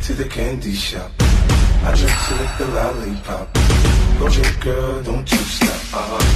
to the candy shop. I drink to lick the lollipop. Go ahead, girl, don't you stop.